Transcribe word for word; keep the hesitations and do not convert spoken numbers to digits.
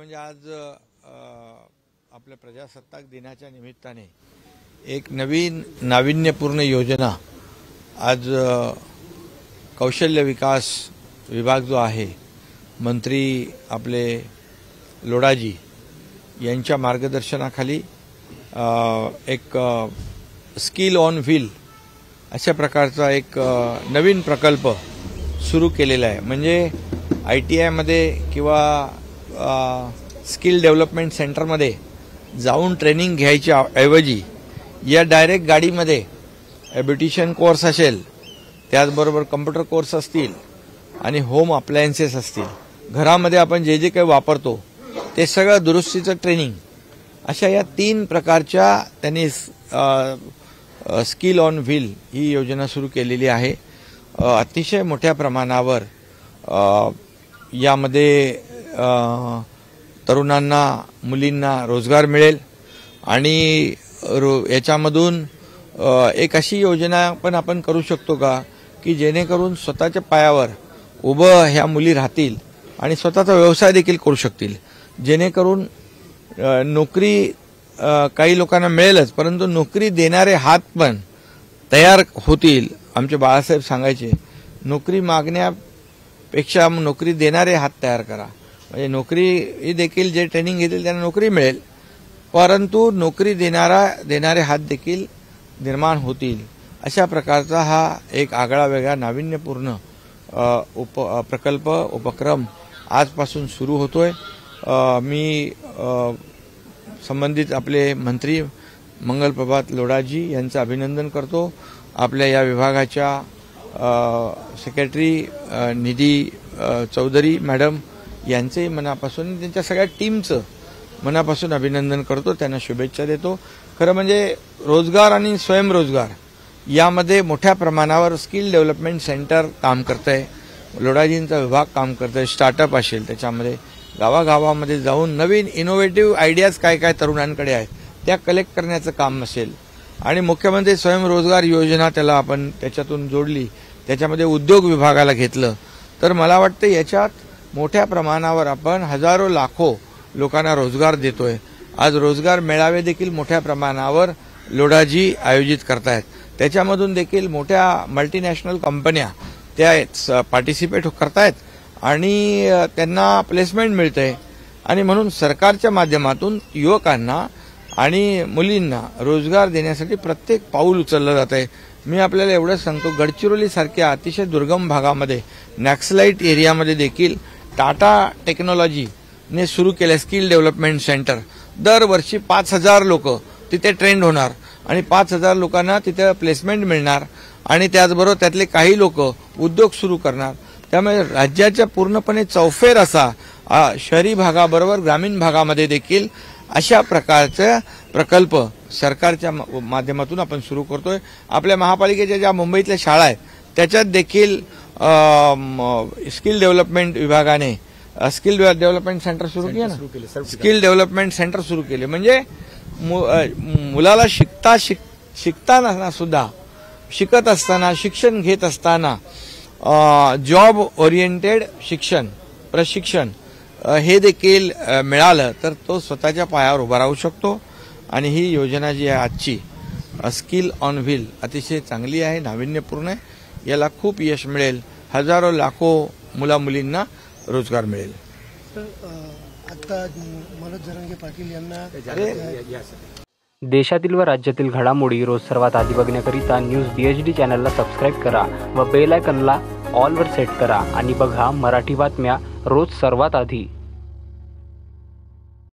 म्हणजे आज आपल्या प्रजासत्ताक दिनाच्या निमित्ताने एक नवीन नाविन्यपूर्ण योजना आज कौशल्य विकास विभाग जो आहे मंत्री आपले लोडाजी यांच्या मार्गदर्शनाखाली एक स्किल ऑन व्हील अशा प्रकारचा एक नवीन प्रकल्प सुरू केलेला आहे। म्हणजे आय टी आयमध्ये किंवा स्किल डेव्हलपमेंट सेंटरमध्ये जाऊन ट्रेनिंग घ्यायच्या ऐवजी या डायरेक्ट गाडीमध्ये ब्युटिशियन कोर्स असेल, त्याचबरोबर कम्प्युटर कोर्स असतील आणि होम अप्लायन्सेस असतील, घरामध्ये आपण जे जे काही वापरतो ते सगळं दुरुस्तीचं ट्रेनिंग, अशा या तीन प्रकारच्या त्यांनी स्किल ऑन व्हील ही योजना सुरू केलेली आहे। अतिशय मोठ्या प्रमाणावर यामध्ये तरुणांना मुलींना रोजगार मिळेल आणि याच्यामधून एक अशी योजना पण आपण करू शकतो का की जेणेकरून स्वतःच्या पायावर उभं ह्या मुली राहतील आणि स्वतःचा व्यवसाय देखील करू शकतील, जेणेकरून नोकरी काही लोकांना मिळेलच परंतु नोकरी देणारे हात पण तयार होतील। आमचे बाळासाहेब सांगायचे, नोकरी मागण्यापेक्षा नोकरी देणारे हात तयार करा, म्हणजे नोकरी देखील जे ट्रेनिंग घेतील त्यांना नोकरी मिळेल परंतु नोकरी देणारा देणारे हात देखील निर्माण होतील। अशा प्रकारचा हा एक आगळा वेगळा नाविन्यपूर्ण उप प्रकल्प उपक्रम आजपासून सुरू होतोय। मी संबंधित आपले मंत्री मंगलप्रभात लोडाजी यांचं अभिनंदन करतो। आपल्या या विभागाच्या सेक्रेटरी निधी चौधरी मॅडम यांचे मनापासून त्यांच्या सगळ्या टीमचं मनापासून अभिनंदन करतो, त्यांना शुभेच्छा देतो। खरं म्हणजे रोजगार आणि स्वयंरोजगार यामध्ये मोठ्या प्रमाणावर स्किल डेव्हलपमेंट सेंटर काम करतंय, लोडाजींचा विभाग काम करतंय, स्टार्टअप असेल त्याच्यामध्ये गावागावामध्ये जाऊन नवीन इनोव्हेटिव्ह आयडियाज काय काय तरुणांकडे आहेत त्या कलेक्ट करण्याचं काम असेल आणि मुख्यमंत्री स्वयंरोजगार योजना त्याला आपण त्याच्यातून जोडली, त्याच्यामध्ये उद्योग विभागाला घेतलं तर मला वाटतं याच्यात मोठ्या प्रमाणावर आपण हजारो लाखो लोकांना रोजगार देतोय। आज रोजगार मेळावे देखील मोठ्या प्रमाणावर लोडाजी आयोजित करतायत, त्याच्यामधून देखील मोठ्या मल्टीनॅशनल कंपन्या त्या पार्टिसिपेट करतायत आणि त्यांना प्लेसमेंट मिळतंय आणि म्हणून सरकारच्या माध्यमातून युवकांना आणि मुलींना रोजगार देण्यासाठी प्रत्येक पाऊल उचललं जात आहे। मी आपल्याला एवढंच सांगतो, गडचिरोलीसारख्या अतिशय दुर्गम भागामध्ये नॅक्सलाइट एरियामध्ये देखील टाटा टेक्नॉलॉजीने सुरू केलं स्किल डेव्हलपमेंट सेंटर। दरवर्षी पाच हजार लोक तिथे ट्रेंड होणार आणि पाच हजार लोकांना तिथे प्लेसमेंट मिळणार आणि त्याचबरोबर त्यातले काही लोक उद्योग सुरू करणार। त्यामुळे राज्याच्या पूर्णपणे चौफेर असा शहरी भागाबरोबर ग्रामीण भागामध्ये देखील अशा प्रकारचे प्रकल्प सरकारच्या माध्यमातून आपण सुरू करतोय। आपल्या महापालिकेच्या ज्या मुंबईतल्या शाळा आहेत त्याच्यात देखील स्किल डेव्हलपमेंट विभागाने स्किल डेव्हलपमेंट सेंटर सुरू केले ना, स्किल डेव्हलपमेंट सेंटर सुरू केले म्हणजे मुलाला शिकता शिक शिकताना सुद्धा शिकत असताना शिक्षण घेत असताना जॉब ओरिएंटेड शिक्षण प्रशिक्षण हे देखील मिळालं तर तो स्वतःच्या पायावर उभा राहू शकतो आणि ही योजना जी आहे आजची स्किल ऑन व्हील अतिशय चांगली आहे, नाविन्यपूर्ण आहे, याला खूप यश मिळेल, हजारो लाखो मुला मुलींना रोजगार मिळेल। आता मनोज जरांगे पाटील यांना देशातील व राज्यातील घडामोडी रोज सर्वात आधी बघण्याकरिता न्यूज बीएचडी चॅनलला सबस्क्राईब करा व बेल आयकॉनला ऑल वर सेट करा आणि बघा मराठी बातम्या रोज सर्वात आधी।